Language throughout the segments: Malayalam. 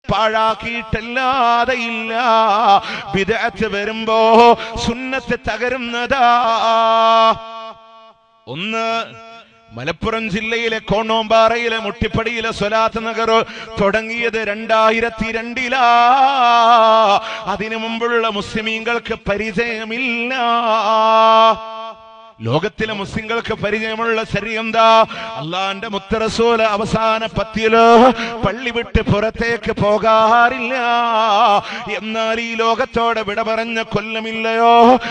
പാഴാക്കിയിട്ടല്ലാതെ ഇല്ല. ബിദ്അത്ത് വരുമ്പോ സുന്നത്ത് തകരുന്നതാ. ഒന്ന്, മലപ്പുറം ജില്ലയിലെ കോണോമ്പാറയിലെ മുട്ടിപ്പടിയിലെ സ്വലാത്ത് നഗർ തുടങ്ങിയത് 2002 അതിനു മുമ്പുള്ള മുസ്ലിമീങ്ങൾക്ക് പരിചയമില്ല. ലോകത്തിലെ മുസ്ലിങ്ങൾക്ക് പരിചയമുള്ള ശരീഅന്താ? അള്ളാന്റെ മുത്ത് റസൂൽ അവസാന പത്തില് പള്ളി വിട്ട് പുറത്തേക്ക് പോകാറില്ല. എന്നാൽ ഈ ലോകത്തോടെ വിട പറഞ്ഞ കൊല്ലമില്ലയോ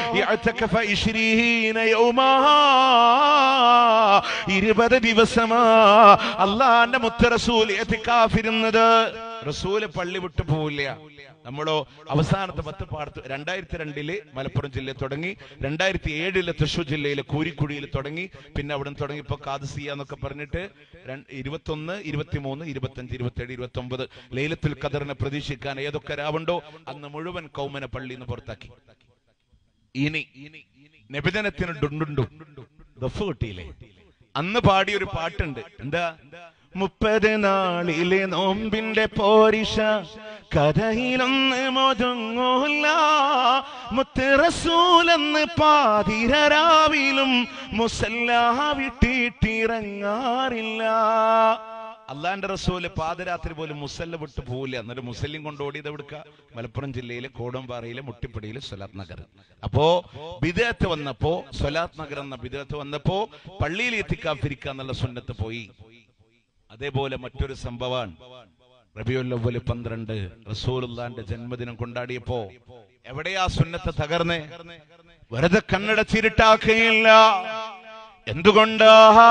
20 ദിവസമാ അള്ളാന്റെ മുത്ത് റസൂൽ ഇഅ്തികാഫിരുന്നത്. റസൂല് പള്ളി വിട്ടു പോവില്ല. നമ്മളോ അവസാനത്തെ 10 പാടത്ത് 2002 മലപ്പുറം ജില്ലയിൽ തുടങ്ങി, 2007 തൃശ്ശൂർ ജില്ലയിലെ കൂരിക്കുഴിയിൽ തുടങ്ങി, പിന്നെ അവിടെ നിന്ന് തുടങ്ങി ഇപ്പൊ ഖാദിസിയ എന്നൊക്കെ പറഞ്ഞിട്ട് 21, 23, 25, 27, 29 ലൈലത്തുൽ ഖദറിനെ പ്രതീക്ഷിക്കാൻ ഏതൊക്കെ രാവുണ്ടോ അന്ന് മുഴുവൻ കൗമനെ പള്ളിയിൽ നിന്ന് പുറത്താക്കി. ഇനി നബിദിനത്തിന് ഡുണ്ടുണ്ടു ദഫ് കിട്ടിയില്ലേ? അന്ന് പാടിയൊരു പാട്ടുണ്ട്. എന്താ? 30 നാളിലെ നോമ്പിന്റെ പോരിഷ കഥയിലൊന്ന് മൊതുങ്ങൂല, മുത്ത് റസൂലെന്ന് പാതിരാവിലും മുസല്ലാ വിട്ടിട്ടിറങ്ങാറില്ല. അള്ളാന്റെ റസൂല് പാദരാത്രി പോലും മുസല്ല വിട്ടു പോവില്ല. എന്നിട്ട് മുസല്ലിം കൊണ്ടോടിയത് എവിടുക്ക? മലപ്പുറം ജില്ലയിലെ കോടമ്പാറയിലെ മുട്ടിപ്പടിയിലെ സ്വലാത്ത് നഗർ. അപ്പോ ബിദ്അത്ത് വന്നപ്പോ, സ്വലാത്ത് നഗർ എന്ന ബിദ്അത്ത് വന്നപ്പോ പള്ളിയിൽ ഇഅ്തികാഫിരിക്കുക എന്നുള്ള സുന്നത്ത് പോയി. അതേപോലെ മറ്റൊരു സംഭവമാണ് റബീഉൽ അവ്വൽ 12 റസൂലുള്ളാന്റെ ജന്മദിനം കൊണ്ടാടിയപ്പോ എവിടെയാ സുന്നത്ത് തകർന്നേ? വെറുതെ കണ്ണടച്ചിരുട്ടാക്കുകയില്ല. എന്തുകൊണ്ടാ?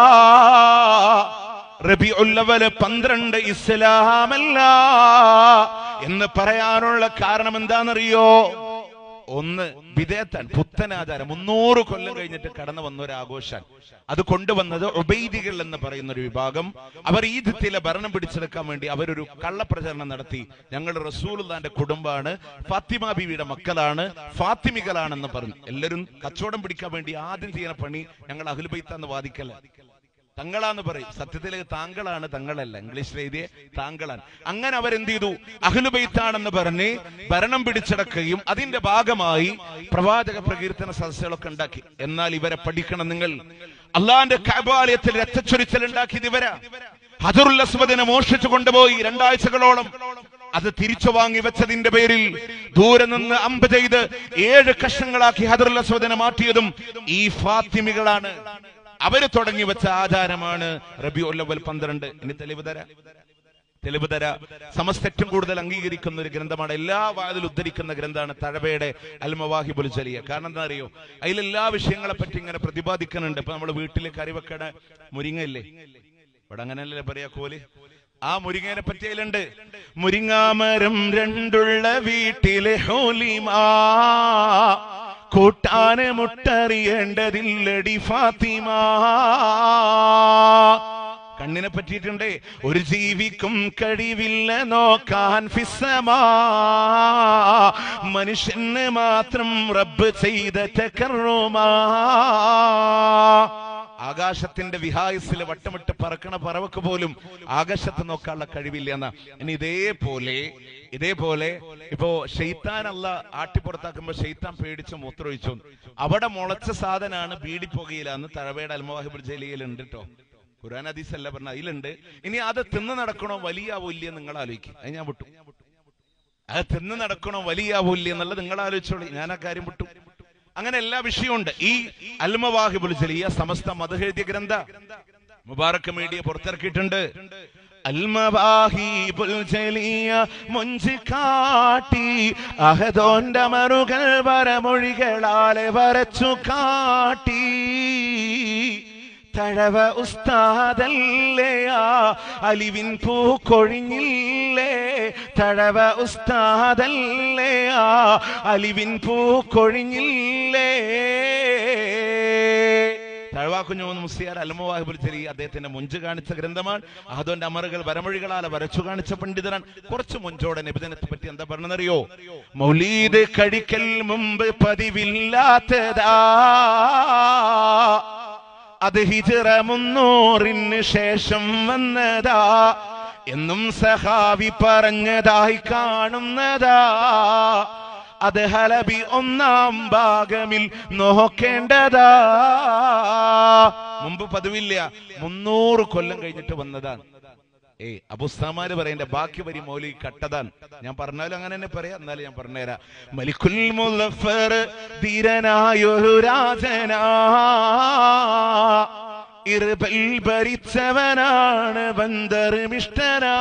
റബീഉൽ അവ്വൽ 12 ഇസ്ലാമല്ല എന്ന് പറയാനുള്ള കാരണം എന്താണെന്നറിയോ? ഒന്ന്, ബിദ്അത്താണ്, പുത്തനാചാരം. 300 കൊല്ലം കഴിഞ്ഞിട്ട് കടന്നു വന്ന ഒരു ആഘോഷമാണ്. അത് കൊണ്ടുവന്നത് ഉബൈദികൾ എന്ന് പറയുന്ന ഒരു വിഭാഗം. അവർ ഈജിപ്തിലെ ഭരണം പിടിച്ചെടുക്കാൻ വേണ്ടി അവരൊരു കള്ളപ്രചരണം നടത്തി. ഞങ്ങൾ റസൂലുള്ളാന്റെ കുടുംബാണ്, ഫാത്തിമ ബീവിയുടെ മക്കളാണ്, ഫാത്തിമികളാണെന്ന് പറഞ്ഞു. എല്ലാവരും കച്ചവടം പിടിക്കാൻ വേണ്ടി ആദ്യം ചെയ്യുന്ന പണി ഞങ്ങൾ അഹ്ലുൽ ബൈത്താന്ന് വാദിക്കല, തങ്ങളാന്ന് പറയും. സത്യത്തിലേക്ക് താങ്കളാണ്, തങ്ങളല്ല. ഇംഗ്ലീഷിൽ എഴുതിയ താങ്കളാണ്. അങ്ങനെ അവരെന്ത് ചെയ്തു? അഹ്ലുൽ ബൈത്താണെന്ന് പറഞ്ഞ് ഭരണം പിടിച്ചടക്കുകയും അതിന്റെ ഭാഗമായി പ്രവാചക പ്രകീർത്തന സദസ്സുകളൊക്കെ ഉണ്ടാക്കി. എന്നാൽ ഇവരെ പഠിക്കണം നിങ്ങൾ. അള്ളാന്റെ കഅബാലയത്തിൽ രക്തച്ചൊരിച്ചൽ ഉണ്ടാക്കിയത് ഇവരാ. ഹജറുൽ അസ്വദിനെ മോഷ്ടിച്ചു കൊണ്ടുപോയി 2 ആഴ്ചകളോളം. അത് തിരിച്ചു വാങ്ങി വെച്ചതിന്റെ പേരിൽ ദൂരെ നിന്ന് അമ്പ് ചെയ്ത് 7 കഷ്ണങ്ങളാക്കി ഹജറുൽ അസ്വദിനെ മാറ്റിയതും ഈ ഫാത്തിമികളാണ്. അവര് തുടങ്ങി വെച്ച ആചാരമാണ് റബീഉൽ അവ്വൽ 12. ഇനി തെളിവ് തരാ. സമസ്ത ഏറ്റവും കൂടുതൽ അംഗീകരിക്കുന്ന ഒരു ഗ്രന്ഥമാണ്, എല്ലാ വാതിലും ഉദ്ധരിക്കുന്ന ഗ്രന്ഥമാണ് തഴവയുടെ അൽ മവാഹിബുൽ ജലിയ. കാരണം എന്താ അറിയോ? അതിലെല്ലാ വിഷയങ്ങളെ പറ്റി ഇങ്ങനെ പ്രതിപാദിക്കുന്നുണ്ട്. ഇപ്പൊ നമ്മള് വീട്ടിലെ കറി വെക്കണ മുരിങ്ങയില്ലേ, ഇവിടെ അങ്ങനെയല്ലേ പറയാ, കോല്, ആ മുരിങ്ങേനെ പറ്റി അതിലുണ്ട്. മുരിങ്ങാമരം 2 വീട്ടിലെ ഹോലിമാ, കൂട്ടാന് മുട്ടറിയേണ്ടതില്ലടി ഫാത്തിമ. കണ്ണിനെ പറ്റിയിട്ടുണ്ട്. ഒരു ജീവിക്കും കഴിവില്ല നോക്കാൻ ഫിസ്സമാ, മനുഷ്യന് മാത്രം റബ്ബ് ചെയ്ത തകർറുമാ. ആകാശത്തിന്റെ വിഹായസിൽ വട്ടമിട്ട് പറക്കണ പറവക്ക് പോലും ആകാശത്ത് നോക്കാനുള്ള കഴിവില്ല എന്നാ. ഇനി ഇതേപോലെ ഇപ്പോ ഷെയ്ത്താൻ അല്ല ആട്ടിപ്പുറത്താക്കുമ്പോ ഷെയ്ത്താൻ പേടിച്ച് മൂത്രമൊഴിച്ചു. അവിടെ മുളച്ച സാധനമാണ് ബീഡിപ്പുകയിലാന്ന് തഴവയുടെ അൽ മവാഹിബുൽ ജലിയയിലുണ്ട് കേട്ടോ. ഖുർആൻ ഹദീസ് അല്ല പറഞ്ഞ അതിലുണ്ട്. ഇനി അത് തിന്ന് നടക്കണോ വലിയാവൂല്യ നിങ്ങൾ ആലോചിക്കും. അത് ഞാൻ വിട്ടു. അത് തിന്ന് നടക്കണോ വലിയാവൂല്യ എന്നുള്ളത് നിങ്ങൾ ആലോചിച്ചോളി. ഞാൻ ആ കാര്യം വിട്ടു. അങ്ങനെ എല്ലാ വിഷയമുണ്ട്. ഈ അൽ മവാഹിബുൽ ജലിയ സമസ്ത മദ്ഹെഴുതിയ ഗ്രന്ഥ മുബാറക് മീഡിയ പുറത്തിറക്കിയിട്ടുണ്ട്. അൽ മവാഹിബുൽ ജലിയ മുഞ്ചി കാട്ടി അഹദോന്റെ മറുകൾ വരമൊഴികളാലെ വരച്ചു കാട്ടി. തഴവ ഉസ്താദല്ലയാ അലിവിൻ പൂ കൊഴിഞ്ഞില്ലേ, തഴവ ഉസ്താദല്ലയാ അലിവിൻ പൂ കൊഴിഞ്ഞില്ലേ. തഴവാക്കുഞ്ഞു മുസ്ലിയാർ അൽ മവാഹിബുൽ ജലിയ അദ്ദേഹത്തിന്റെ മുഞ്ച് കാണിച്ച ഗ്രന്ഥമാണ്. അഹദോന്റെ അമറുകൾ വരമൊഴികളാലെ വരച്ചു കാണിച്ച പണ്ഡിതനാണ്. കുറച്ച് മുഞ്ചോടെ നബിദിനത്തെ പറ്റി എന്താ പറഞ്ഞറിയോ? മൗലീദ് കഴിക്കൽ മുമ്പ് പതിവില്ലാത്തതാ, അത് ഹിജ്റ 300 ശേഷം വന്നതാ. എന്നും സഹാബി പറഞ്ഞതായി കാണുന്നതാ. അത് ഹലബി 1-ാം ഭാഗമിൽ നോക്കേണ്ടതാ. മുമ്പ് പതിവില്ല, 300 കൊല്ലം കഴിഞ്ഞിട്ട് വന്നതാണ്. അബുസ്താമാര് പറയണ്ട ബാക്കി വരി മൗലി കട്ടതാണ്. ഞാൻ പറഞ്ഞാലും അങ്ങനെ തന്നെ പറയാം, എന്നാലും ഞാൻ പറഞ്ഞുതരാം. മലിക്കുൽ മുളഫർ ധീരനായൊരു രാജനാ, ഇർബൽ ഭരിച്ചവനാണ് ബന്ദർമിഷ്ടനാ.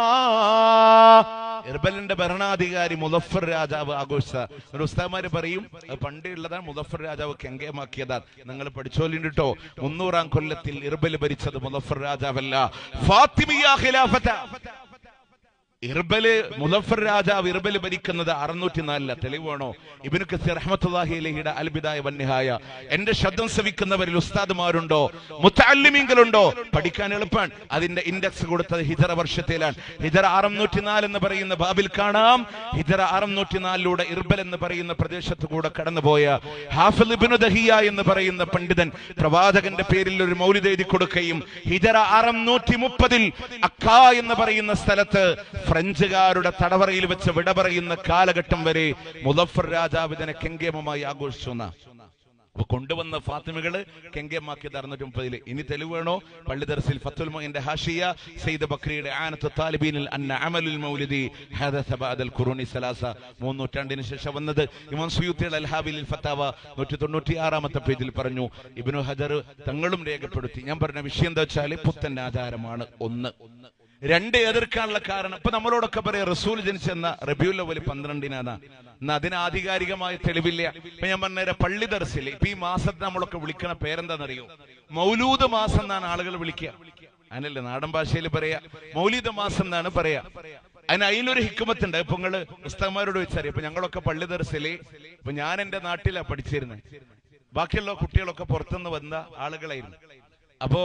ഇർബലിന്റെ ഭരണാധികാരി മുളഫർ രാജാവ് ആഘോഷിച്ച ഒരു ഉസ്താമാര് പറയും, പണ്ടേ ഉള്ളതാണ്. മുളഫർ രാജാവ് കെങ്കേമാക്കിയതാണ്. നിങ്ങൾ പഠിച്ചോലിട്ടോ, 300-ാം കൊല്ലത്തിൽ ഇർബൽ ഭരിച്ചത് മുളഫർ രാജാവല്ല, ഫാത്തിമിയ ഖിലാഫത്ത. ഇർബല് മുളഫർ രാജാവ് ഇർബല് ഭരിക്കുന്നത് 604. തെളിവാണോ? ഇബ്നു കസീർ റഹ്മത്തുള്ളാഹി അലൈഹിയുടെ അൽ ബിദായ വന്നിഹായ. എന്റെ ശബ്ദം ശ്രവിക്കുന്നവരിൽ ഉസ്താദുമാരുണ്ടോ, മുത്തഅല്ലിമീങ്ങളുണ്ടോ? പഠിക്കാൻ എളുപ്പമാണ്. അതിന്റെ ഇൻഡെക്സ് കൊടുത്തത് ഹിജറ വർഷത്തിലാണ്. ഹിജറ 604 എന്ന് പറയുന്ന ബാബിൽ കാണാം. ഹിജറ 604 ഇർബൽ എന്ന് പറയുന്ന പ്രദേശത്ത് കൂടെ കടന്നുപോയ ഹാഫിദ് ഇബ്നു ദഹിയ എന്ന് പറയുന്ന പണ്ഡിതൻ പ്രവാചകന്റെ പേരിൽ ഒരു മൗലിദ് എഴുതി കൊടുക്കുകയും ഹിജറ 630 അക്ക എന്ന് പറയുന്ന സ്ഥലത്ത് ഫ്രഞ്ചുകാരുടെ തടവറയിൽ വെച്ച് വിട പറയുന്ന കാലഘട്ടം വരെ മുളഫർ രാജാവ് ഇതിനെ കെങ്കേമമായി ആഘോഷിച്ചു. അപ്പൊ കൊണ്ടുവന്ന ഫാത്തിമകള് കെങ്കേമാക്കി 630. ഇനി തെളിവേണോ? പള്ളി ദർസിൽ ഫത്തുൽ മുഈന്റെ ഹാഷിയ സയ്യിദ് ബക്രിയുടെ ആനത്ത് താലിബീനിൽ അന്ന അമലുൽ മൗലിദി ഹദസ ബഅദൽ ഖുറൂനി സലാസ, 3 നൂറ്റാണ്ടിന് ശേഷം വന്നത്. ഇമാം സുയൂത്തിയുടെ അൽ ഹാബിലിൽ ഫത്താവ 196-ാമത്തെ പേജിൽ പറഞ്ഞു. ഇബ്നു ഹജർ തങ്ങളും രേഖപ്പെടുത്തി. ഞാൻ പറഞ്ഞ വിഷയം എന്താ വെച്ചാൽ പുത്തൻ ആചാരമാണ്. 1. 2 എതിർക്കാനുള്ള കാരണം, ഇപ്പൊ നമ്മളോടൊക്കെ പറയാം റസൂൽ ജനിച്ചെന്ന റബീഉൽ അവ്വൽ 12-നാണ്. എന്നാ അതിന് ആധികാരികമായ തെളിവില്ല. ഇപ്പൊ ഞാൻ പറഞ്ഞുതരാം, പള്ളി ദർസിൽ ഇപ്പൊ ഈ മാസത്തെ നമ്മളൊക്കെ വിളിക്കണ പേരെന്താണെന്നറിയോ? മൗലൂദ് മാസം എന്നാണ് ആളുകൾ വിളിക്കുക. അതിനല്ലേ നാടൻ ഭാഷയിൽ പറയാ, മൗലീദ് മാസം എന്നാണ് പറയാ. അതിനൊരു ഹിക്മത്തുണ്ട്. ഇപ്പൊ നിങ്ങള് ഉസ്താദന്മാരോട് വെച്ചറിയാം. ഇപ്പൊ ഞങ്ങളൊക്കെ പള്ളി ദർസില്, ഇപ്പൊ ഞാൻ എന്റെ നാട്ടിലാ പഠിച്ചിരുന്നത്, ബാക്കിയുള്ള കുട്ടികളൊക്കെ പുറത്തുനിന്ന് വന്ന ആളുകളായിരുന്നു. അപ്പോ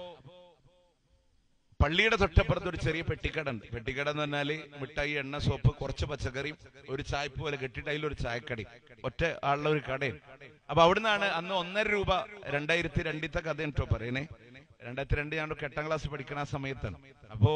പള്ളിയുടെ തൊട്ടപ്പുറത്ത് ഒരു ചെറിയ പെട്ടിക്കട ഉണ്ട്. പെട്ടിക്കട എന്ന് പറഞ്ഞാല് മിഠായി, എണ്ണ, സോപ്പ്, കുറച്ച് പച്ചക്കറിയും ഒരു ചായപ്പ് പോലെ കെട്ടിട്ട് അതിലൊരു ചായക്കടി, ഒറ്റ ആളുള്ള ഒരു കടയും. അപ്പൊ അവിടുന്നാണ് അന്ന് 1.5 രൂപ 2002 കഥ കേട്ടോ പറയണേ. 2002 ഞാൻ 8ാം ക്ലാസ് പഠിക്കണ ആ സമയത്താണ്. അപ്പോ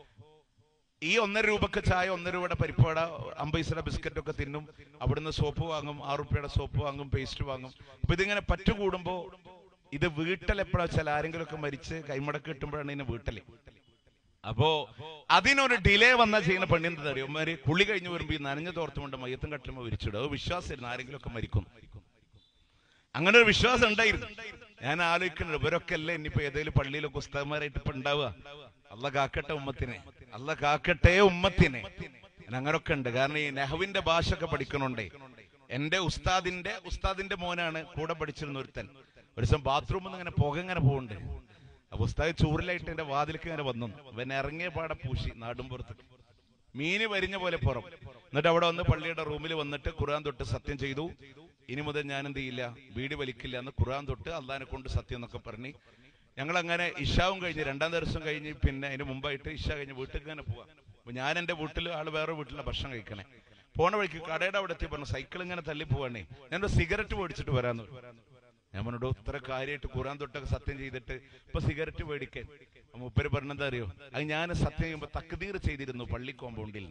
ഈ 1.5 രൂപക്ക് ചായ, 1 രൂപയുടെ പരിപ്പുവട, 50 പൈസയുടെ ബിസ്ക്കറ്റ് ഒക്കെ തിന്നും. അവിടുന്ന് സോപ്പ് വാങ്ങും, 6 രൂപയുടെ സോപ്പ് വാങ്ങും, പേസ്റ്റ് വാങ്ങും. അപ്പൊ ഇതിങ്ങനെ പറ്റുകൂടുമ്പോ ഇത് വീട്ടിലെപ്പോഴാ വെച്ചാൽ ആരെങ്കിലും ഒക്കെ മരിച്ച് കൈമടക്ക് കിട്ടുമ്പോഴാണ് ഇതിന് വീട്ടില്. അപ്പോ അതിനൊരു ഡിലേ വന്നാൽ ചെയ്യുന്ന പെണ്ണിന്റെ അറിയുമാര് കുളി കഴിഞ്ഞ് വരുമ്പോ ഈ നനഞ്ഞ തോർത്തുകൊണ്ട് മയ്യത്തും കട്ടുമ്പോ വിരിച്ചിടും. അത് വിശ്വാസമായിരുന്നു, ആരെങ്കിലും ഒക്കെ മരിക്കും. അങ്ങനെ ഒരു വിശ്വാസം ഉണ്ടായിരുന്നു. ഞാൻ ആലോചിക്കുന്നത് ഇവരൊക്കെ അല്ലേ ഇനിയിപ്പോ ഏതെങ്കിലും പള്ളിയിലൊക്കെ ഉസ്താദന്മാരായിട്ട് ഇപ്പൊ ഉണ്ടാവുക. അല്ല കാക്കട്ടെ ഉമ്മത്തിനെ, അല്ല കാക്കട്ടെ ഉമ്മത്തിനെ. അങ്ങനൊക്കെ ഉണ്ട്. കാരണം ഈ നെഹവിന്റെ ഭാഷ ഒക്കെ പഠിക്കണോണ്ടേ. എന്റെ ഉസ്താദിന്റെ മോനാണ് കൂടെ പഠിച്ചിരുന്ന ഒരുത്തൻ. ഒരു ദിവസം ബാത്റൂമിൽ നിന്ന് ഇങ്ങനെ പുക ഇങ്ങനെ പോകുന്നുണ്ട്. അപ്പൊ ഉസ്താദ് ചൂറിലായിട്ട് എന്റെ വാതിലേക്ക് ഇങ്ങനെ വന്നു. അവൻ ഇറങ്ങിയ പാടെ പൂശി നാടുംപുറത്ത് മീന് വരിഞ്ഞ പോലെ പുറം. എന്നിട്ട് അവിടെ വന്ന് പള്ളിയുടെ റൂമിൽ വന്നിട്ട് ഖുർആൻ തൊട്ട് സത്യം ചെയ്തു, ഇനി മുതൽ ഞാൻ എന്ത് ചെയ്യില്ല, ബീഡി വലിക്കില്ല എന്ന് ഖുർആൻ തൊട്ട് അള്ളാഹിനെ കൊണ്ട് സത്യം എന്നൊക്കെ പറഞ്ഞ് ഞങ്ങൾ അങ്ങനെ ഇഷാവും കഴിഞ്ഞ് 2ാം ദിവസം കഴിഞ്ഞ് പിന്നെ അതിന് മുമ്പായിട്ട് ഇഷ കഴിഞ്ഞ് വീട്ടിൽ തന്നെ പോവാം. അപ്പൊ ഞാൻ എന്റെ വീട്ടിൽ, ആള് വേറെ വീട്ടിലെ ഭക്ഷണം കഴിക്കണേ. പോണ വഴിക്ക് കടയുടെ അവിടെ എത്തി പറഞ്ഞു സൈക്കിൾ ഇങ്ങനെ തള്ളി പോവാണേ, ഞാനൊരു സിഗരറ്റ് മേടിച്ചിട്ട് വരാന്ന്. ഞാൻ പറഞ്ഞോ ഇത്ര കാര്യമായിട്ട് ഖുർആൻ തൊട്ടൊക്കെ സത്യം ചെയ്തിട്ട് ഇപ്പൊ സിഗരറ്റ് മേടിക്കാൻ. മുപ്പര് പറഞ്ഞെന്താ അറിയോ? അത് ഞാൻ സത്യം ചെയ്യുമ്പോ തക്ദീർ ചെയ്തിരുന്നു പള്ളി കോമ്പൗണ്ടിൽ.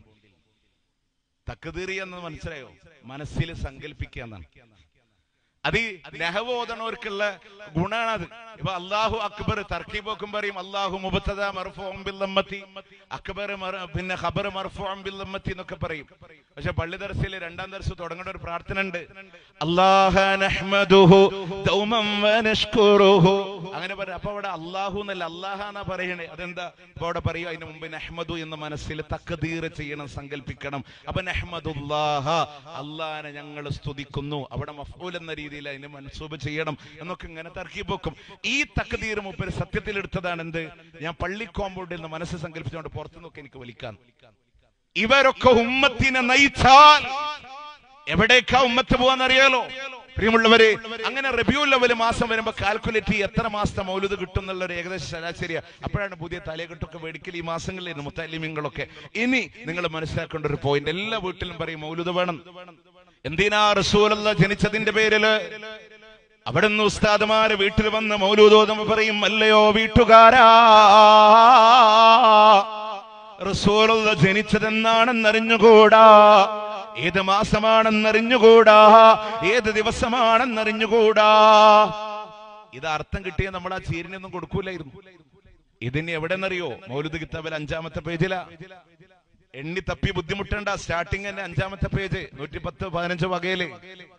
തക്ദീർ എന്ന് മനസ്സിലായോ? മനസ്സിൽ സങ്കല്പിക്കുക എന്നാണ്. അത് നെഹവ് ഓതണവർക്കുള്ള ഗുണാണത്. ഇപ്പൊ അല്ലാഹു അക്ബർ തർക്കീബോക്കും പറയും അല്ലാഹു മുബ്തദ മർഫൂഉൻ ബിൽ ലമ്മത്തി, അക്ബർ പിന്നെ ഖബർ മർഫൂഉൻ ബിൽ ലമ്മത്തി എന്നൊക്കെ പറയും. പക്ഷെ പള്ളി ദർസിൽ 2ാം ദർസ് തുടങ്ങേണ്ട ഒരു പ്രാർത്ഥന ഉണ്ട്. അല്ലാഹ നഹ്മദുഹു ദൗമൻ വനഷ്കുറുഹു, അങ്ങനെ പറയും. അപ്പൊ അവിടെ അല്ലാഹു എന്നല്ല അല്ലാഹ എന്നാ പറയണേ. അതെന്താ? അപ്പൊ അവിടെ പറയും അതിന് മുമ്പ് നഹ്മദു എന്ന മനസ്സിൽ തക്ദീർ ചെയ്യണം, സങ്കല്പിക്കണം. അപ്പൊ നഹ്മദുല്ലാഹ, അല്ലാഹനെ ഞങ്ങൾ സ്തുതിക്കുന്നു. അവിടെ മഫ്ഊൽ എന്ന രീതിയിൽ അതിന് മൻസൂബ് ചെയ്യണം എന്നൊക്കെ ഇങ്ങനെ തർക്കീബോക്കും. ഈ തക്ദീർ മുപ്പര് സത്യത്തിൽ എടുത്തതാണ്. എന്ത്? ഞാൻ പള്ളി കോമ്പൗണ്ടിൽ നിന്ന് മനസ്സ് സങ്കല്പിച്ചുകൊണ്ട് പുറത്തുനിന്നൊക്കെ എനിക്ക് വലിക്കാൻ. ഇവരൊക്കെ ഉമ്മത്തിനെ നയിച്ചാൽ എവിടേക്കാ ഉമ്മത്ത് പോവാന്നറിയാലോ പ്രിയമുള്ളവരെ. അങ്ങനെ റബീഉൽ അവ്വൽ മാസം വരുമ്പോ കാൽക്കുലേറ്റ് ചെയ്യും എത്ര മാസത്തെ മൗലൂദ് കിട്ടും എന്നുള്ളൊരു ഏകദേശ ശരാശരിയാ. അപ്പോഴാണ് പുതിയ തലകെട്ടൊക്കെ മേടിക്കൽ ഈ മാസങ്ങളിലായിരുന്നു മുത്തഅല്ലിമീങ്ങളൊക്കെ. ഇനി നിങ്ങൾ മനസ്സിലാക്കേണ്ട ഒരു പോയിന്റ്, എല്ലാ വീട്ടിലും പറയും മൗലൂദ് വേണം. എന്തിനാ? റസൂലുള്ളാഹി ജനിച്ചതിന്റെ പേരില്. അവിടുന്ന് ഉസ്താദുമാര് വീട്ടിൽ വന്ന് മൗലൂദ് ഓതുമ്പോ പറയും അല്ലയോ വീട്ടുകാരാ, റസൂലുള്ള ജനിച്ചതെന്നാണെന്നറിഞ്ഞുകൂടാ, ഏത് മാസമാണെന്നറിഞ്ഞുകൂടാ, ഏത് ദിവസമാണെന്നറിഞ്ഞുകൂടാ. ഇത് അർത്ഥം കിട്ടിയ നമ്മൾ ആ ചീരിനൊന്നും കൊടുക്കൂലായിരുന്നു. ഇതിന് എവിടെന്നറിയോ? മൗലിദ് കിതാബിൽ 5-ാമത്തെ പേജിലാ. എണ്ണി തപ്പി ബുദ്ധിമുട്ടേണ്ട, സ്റ്റാർട്ടിങ് തന്നെ 5-ാമത്തെ പേജ്, 110-15 വകയില്.